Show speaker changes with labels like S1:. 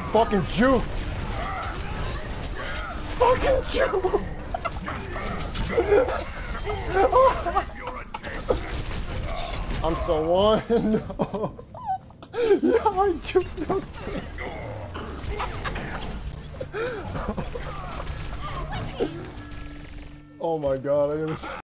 S1: Fucking juke! Fucking juke! I'm so one. No. Yeah, I juked him. Oh my god, I gotta